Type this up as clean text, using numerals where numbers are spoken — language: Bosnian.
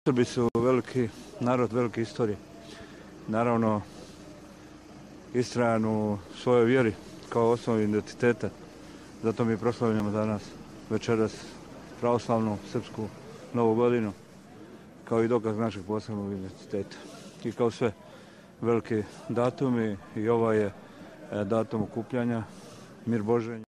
Srbi su veliki narod, velike istorije. Naravno, istrajan u svojoj vjeri kao osnovu identiteta. Zato mi proslavljamo danas večeras pravoslavnu srpsku novu godinu kao i dokaz našeg posebnog identiteta. I kao sve veliki datumi i ovaj je datum okupljanja, mir Božji.